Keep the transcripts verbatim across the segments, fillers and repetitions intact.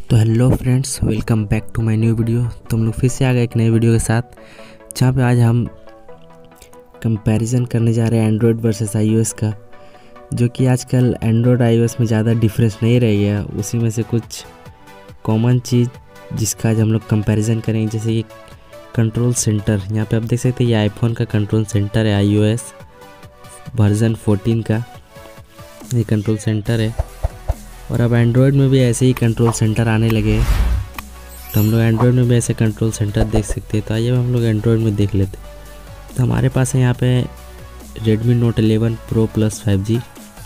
तो hello friends, welcome back to my new video. तो हम लोग फिर से आ गए एक नए वीडियो के साथ, जहाँ पे आज हम कंपैरिजन करने जा रहे हैं एंड्रॉयड वर्सेस आईओएस का। जो कि आजकल एंड्रॉयड आईओएस में ज़्यादा डिफरेंस नहीं रही है, उसी में से कुछ कॉमन चीज़ जिसका आज हम लोग कंपैरिजन करेंगे। जैसे कि कंट्रोल सेंटर, यहाँ पे आप देख सकते हैं ये आईफोन का कंट्रोल सेंटर है, आईओएस वर्जन फोर्टीन का ये कंट्रोल सेंटर है। और अब एंड्रॉयड में भी ऐसे ही कंट्रोल सेंटर आने लगे हैं, तो हम लोग एंड्रॉयड में भी ऐसे कंट्रोल सेंटर देख सकते हैं। तो आइए हम लोग एंड्रॉयड में देख लेते हैं। तो हमारे पास है यहाँ पे Redmi Note eleven Pro Plus five G,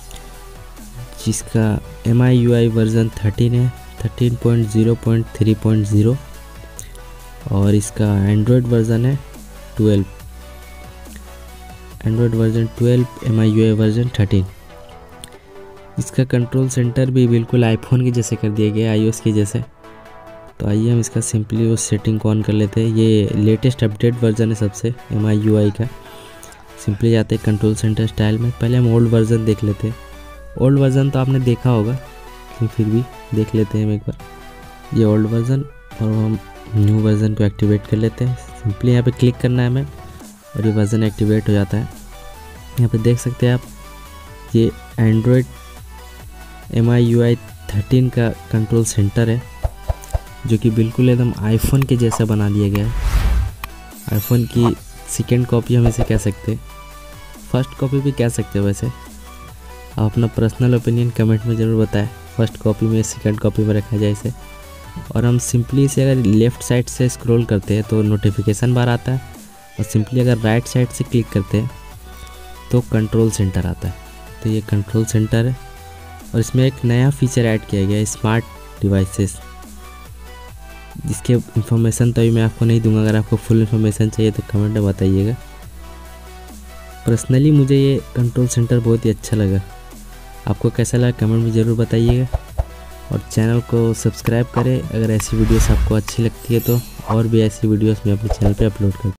जिसका M I U I version thirteen है, thirteen point zero point three point zero, और इसका एंड्रॉयड वर्जन है twelve, Android version twelve, M I U I version thirteen. इसका control centre भी बिल्कुल iPhone के जैसे कर दिया गया है, आईओएस के जैसे। तो आइए हम इसका सिंपली उस सेटिंग को ऑन कर लेते हैं। ये लेटेस्ट अपडेट वर्जन है सबसे एम आई यू आई का। सिंपली जाते हैं कंट्रोल सेंटर स्टाइल में। पहले हम ओल्ड वर्जन देख लेते हैं। ओल्ड वर्जन तो आपने देखा होगा, लेकिन फिर भी देख लेते हैं हम एक बार। ये ओल्ड वर्जन, और हम न्यू वर्जन को एक्टिवेट कर लेते हैं। सिंपली यहाँ पे क्लिक करना है हमें, और ये वर्जन एक्टिवेट हो जाता है। यहाँ पे देख सकते हैं आप, ये Android M I U I thirteen का कंट्रोल सेंटर है, जो कि बिल्कुल एकदम आईफोन के जैसा बना दिया गया है। आईफोन की सेकेंड कॉपी हम इसे कह सकते हैं, फर्स्ट कॉपी भी कह सकते हैं। वैसे आप अपना पर्सनल ओपिनियन कमेंट में ज़रूर बताएं, फर्स्ट कॉपी में सेकेंड कॉपी में रखा जाए इसे। और हम सिंपली इसे अगर लेफ़्ट साइड से स्क्रॉल करते हैं तो नोटिफिकेशन बार आता है, और सिंपली अगर राइट साइड से क्लिक करते हैं तो कंट्रोल सेंटर आता है। तो ये कंट्रोल सेंटर है, और इसमें एक नया फीचर ऐड किया गया है, स्मार्ट डिवाइसेस, जिसके इन्फॉर्मेशन तो अभी मैं आपको नहीं दूंगा। अगर आपको फुल इन्फॉर्मेशन चाहिए तो कमेंट में बताइएगा। पर्सनली मुझे ये कंट्रोल सेंटर बहुत ही अच्छा लगा। आपको कैसा लगा कमेंट में ज़रूर बताइएगा, और चैनल को सब्सक्राइब करें अगर ऐसी वीडियोस आपको अच्छी लगती है तो, और भी ऐसी वीडियोस मैं अपने चैनल पे अपलोड करता हूँ।